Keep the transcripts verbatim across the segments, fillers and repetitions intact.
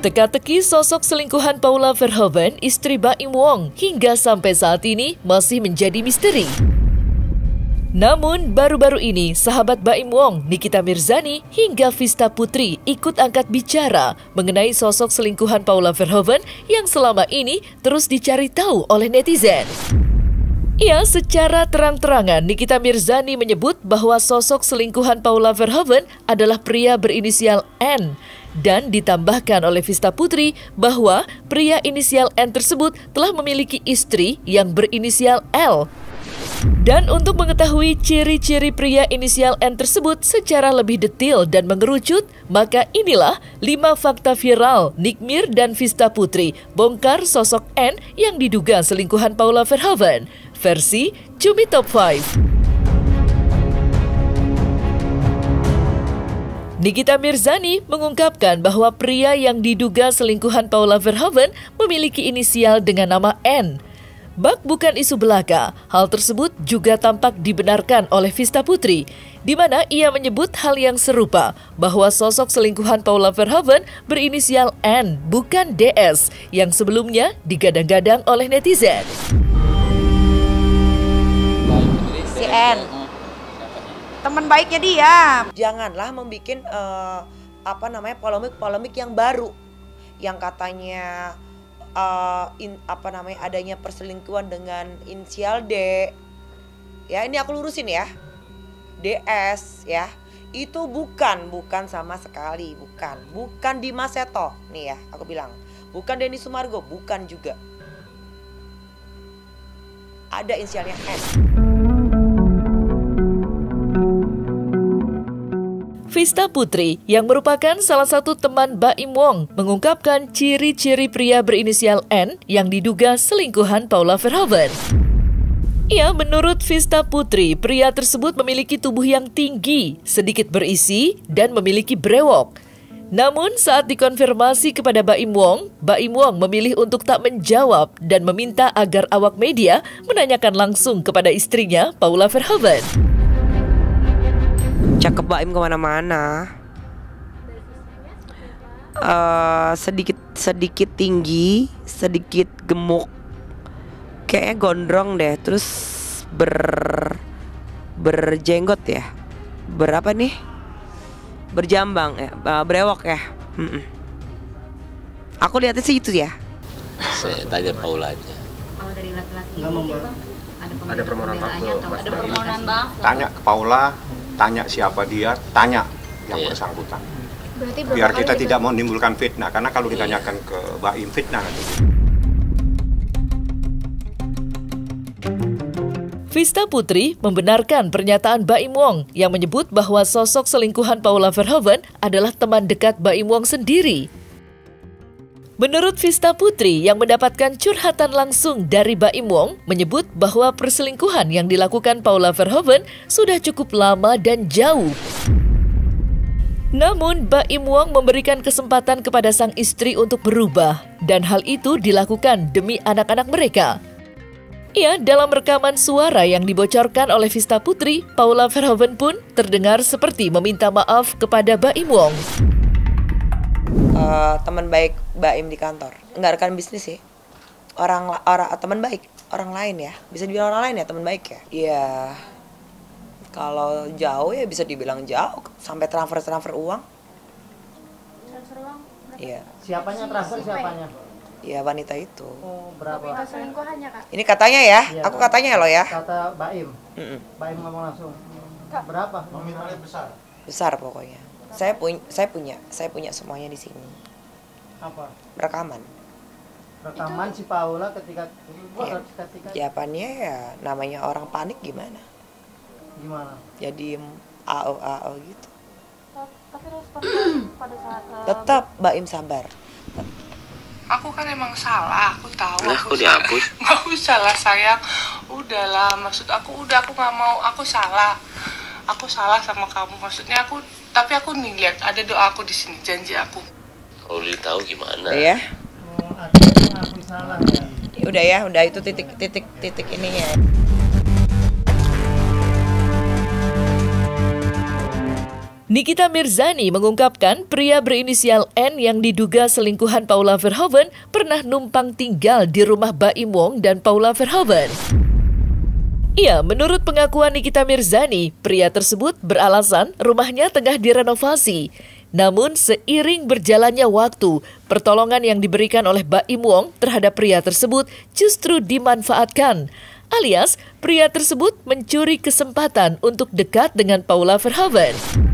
Teka-teki sosok selingkuhan Paula Verhoeven, istri Baim Wong, hingga sampai saat ini masih menjadi misteri. Namun, baru-baru ini, sahabat Baim Wong, Nikita Mirzani, hingga Vista Putri ikut angkat bicara mengenai sosok selingkuhan Paula Verhoeven yang selama ini terus dicari tahu oleh netizen. Ya, secara terang-terangan, Nikita Mirzani menyebut bahwa sosok selingkuhan Paula Verhoeven adalah pria berinisial N. Dan ditambahkan oleh Vista Putri bahwa pria inisial N tersebut telah memiliki istri yang berinisial L. Dan untuk mengetahui ciri-ciri pria inisial N tersebut secara lebih detail dan mengerucut, maka inilah lima fakta viral Nikmir dan Vista Putri bongkar sosok N yang diduga selingkuhan Paula Verhoeven, versi Cumi Top lima. Nikita Mirzani mengungkapkan bahwa pria yang diduga selingkuhan Paula Verhoeven memiliki inisial dengan nama N. Bak bukan isu belaka, hal tersebut juga tampak dibenarkan oleh Vista Putri, di mana ia menyebut hal yang serupa, bahwa sosok selingkuhan Paula Verhoeven berinisial N, bukan D S, yang sebelumnya digadang-gadang oleh netizen. Si N. Teman baiknya dia. Janganlah membuat uh, apa namanya polemik-polemik yang baru, yang katanya uh, in, apa namanya adanya perselingkuhan dengan inisial D. Ya, ini aku lurusin ya, D S ya, itu bukan, bukan sama sekali, bukan, bukan Dimas Seto nih ya, aku bilang, bukan Denny Sumargo, bukan juga. Ada inisialnya N. Vista Putri, yang merupakan salah satu teman Baim Wong, mengungkapkan ciri-ciri pria berinisial N yang diduga selingkuhan Paula Verhoeven. Ya, menurut Vista Putri, pria tersebut memiliki tubuh yang tinggi, sedikit berisi, dan memiliki brewok. Namun saat dikonfirmasi kepada Baim Wong, Baim Wong memilih untuk tak menjawab dan meminta agar awak media menanyakan langsung kepada istrinya, Paula Verhoeven. Cakep Baim kemana-mana, uh, sedikit sedikit tinggi, sedikit gemuk, kayaknya gondrong deh, terus ber berjenggot ya, berapa nih, berjambang ya, uh, brewok ya. Mm-mm. Aku lihatnya sih itu ya. Saya tanya Paula aja. Kalau dari laki-laki ada permohonan maaf ke Mas ada permohonan maaf. Tanya ke Paula, tanya siapa dia, tanya yang yeah. bersangkutan. Berarti biar kita tidak mau menimbulkan fitnah, karena kalau ditanyakan ke Baim fitnah nanti. Vista Putri membenarkan pernyataan Baim Wong yang menyebut bahwa sosok selingkuhan Paula Verhoeven adalah teman dekat Baim Wong sendiri. Menurut Vista Putri yang mendapatkan curhatan langsung dari Baim Wong menyebut bahwa perselingkuhan yang dilakukan Paula Verhoeven sudah cukup lama dan jauh. Namun Baim Wong memberikan kesempatan kepada sang istri untuk berubah dan hal itu dilakukan demi anak-anak mereka. Ya, dalam rekaman suara yang dibocorkan oleh Vista Putri, Paula Verhoeven pun terdengar seperti meminta maaf kepada Baim Wong. Uh, teman baik Baim di kantor, nggak rekan bisnis sih, orang orang teman baik orang lain ya, bisa dibilang orang lain ya, teman baik ya. Iya, kalau jauh ya bisa dibilang jauh, sampai transfer transfer uang. Transfer uang? Iya. Siapanya transfer siapanya? Iya, wanita itu. Oh, berapa? Itu selingkuhannya, Kak. Ini katanya ya, ya aku katanya loh ya. Kata Baim. Mm-mm. Baim ngomong langsung. Berapa? Nominalnya besar. Besar pokoknya. Saya punya, saya punya, saya punya semuanya di sini. Apa? Rekaman. Rekaman si Paula ketika Ya, ketika jawabannya ya namanya orang panik gimana? gimana? Jadi A O A O gitu. Tapi respon pada saat Tetap Baim sabar. Aku kan emang salah, aku tahu. Nah, aku kok dihapus? Gak usah lah sayang, udahlah, maksud aku udah, aku gak mau, aku salah, aku salah sama kamu, maksudnya aku, tapi aku nih lihat ada doa aku di sini, janji aku. Kalau Lili tahu gimana? Udah ya? Oh, akhirnya aku salah ya. Udah ya, udah itu titik titik titik ininya. Nikita Mirzani mengungkapkan pria berinisial N yang diduga selingkuhan Paula Verhoeven pernah numpang tinggal di rumah Baim Wong dan Paula Verhoeven. Ya, menurut pengakuan Nikita Mirzani, pria tersebut beralasan rumahnya tengah direnovasi. Namun seiring berjalannya waktu, pertolongan yang diberikan oleh Baim Wong terhadap pria tersebut justru dimanfaatkan. Alias, pria tersebut mencuri kesempatan untuk dekat dengan Paula Verhoeven.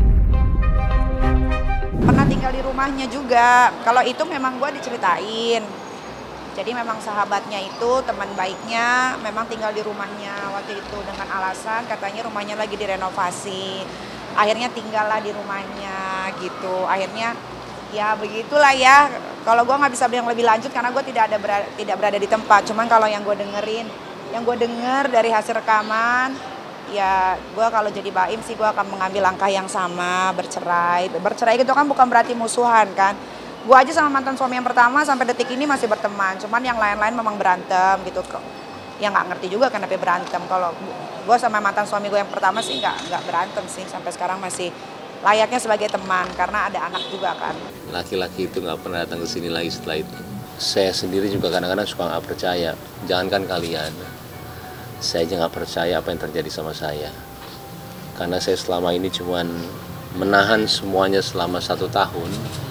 Pernah tinggal di rumahnya juga. Kalau itu memang gue diceritain. Jadi memang sahabatnya itu, teman baiknya, memang tinggal di rumahnya waktu itu dengan alasan katanya rumahnya lagi direnovasi. Akhirnya tinggallah di rumahnya gitu. Akhirnya ya begitulah ya. Kalau gue nggak bisa bilang lebih lanjut karena gue tidak ada berada, tidak berada di tempat. Cuman kalau yang gue dengerin, yang gue denger dari hasil rekaman, ya gue kalau jadi Baim sih gue akan mengambil langkah yang sama, bercerai. Bercerai gitu kan bukan berarti musuhan kan. Gue aja sama mantan suami yang pertama sampai detik ini masih berteman. Cuman yang lain-lain memang berantem gitu. Ya nggak ngerti juga kenapa berantem. Kalau gue sama mantan suami gue yang pertama sih nggak nggak berantem sih. Sampai sekarang masih layaknya sebagai teman karena ada anak juga kan. Laki-laki itu nggak pernah datang ke sini lagi setelah itu. Saya sendiri juga kadang-kadang suka nggak percaya. Jangankan kalian. Saya aja nggak percaya apa yang terjadi sama saya. Karena saya selama ini cuman menahan semuanya selama satu tahun.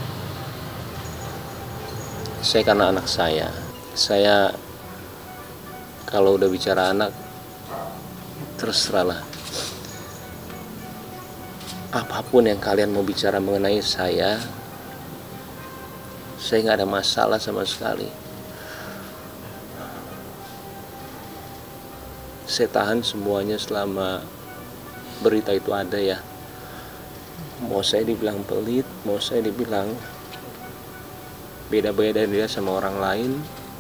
Saya karena anak saya. Saya kalau udah bicara anak, terus teranglah. Apapun yang kalian mau bicara mengenai saya, saya nggak ada masalah sama sekali. Saya tahan semuanya selama berita itu ada ya. Mau saya dibilang pelit, mau saya dibilang beda-beda dia sama orang lain.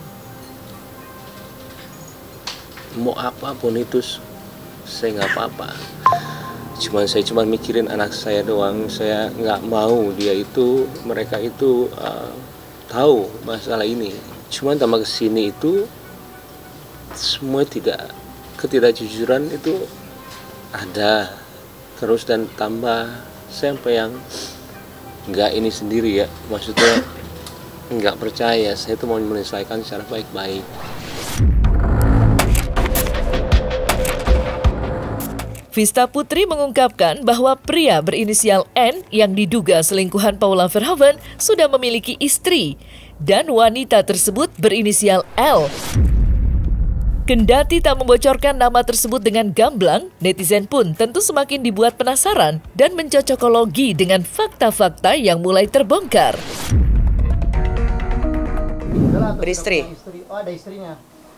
Mau apapun itu, saya nggak apa-apa. Cuman saya cuma mikirin anak saya doang. Saya nggak mau dia itu, mereka itu uh, tahu masalah ini. Cuman tambah kesini itu, semua tidak ketidakjujuran itu ada terus dan tambah sampai yang nggak ini sendiri ya, maksudnya nggak percaya. Saya itu mau menyelesaikan secara baik-baik. Vista Putri mengungkapkan bahwa pria berinisial N yang diduga selingkuhan Paula Verhoeven sudah memiliki istri dan wanita tersebut berinisial L. Kendati tak membocorkan nama tersebut dengan gamblang, netizen pun tentu semakin dibuat penasaran dan mencocokologi dengan fakta-fakta yang mulai terbongkar. Beristri. Istri. Oh, ada istrinya.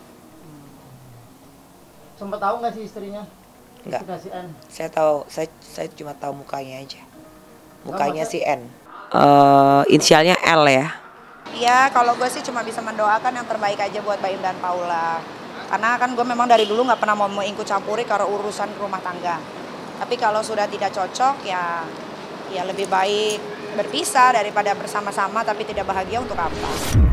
Sempat tahu nggak sih istrinya? Enggak. Istri si N. Saya tahu, saya saya cuma tahu mukanya aja. Mukanya si N. Uh, inisialnya L ya. Iya, kalau gue sih cuma bisa mendoakan yang terbaik aja buat Baim dan Paula. Karena kan gue memang dari dulu nggak pernah mau ikut campuri kalau urusan rumah tangga. Tapi kalau sudah tidak cocok ya, ya lebih baik berpisah daripada bersama-sama tapi tidak bahagia untuk apa.